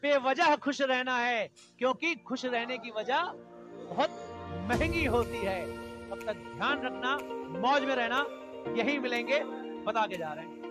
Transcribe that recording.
बेवजह खुश रहना है, क्योंकि खुश रहने की वजह बहुत महंगी होती है। तब तक ध्यान रखना, मौज में रहना। यही मिलेंगे, बता के जा रहे हैं।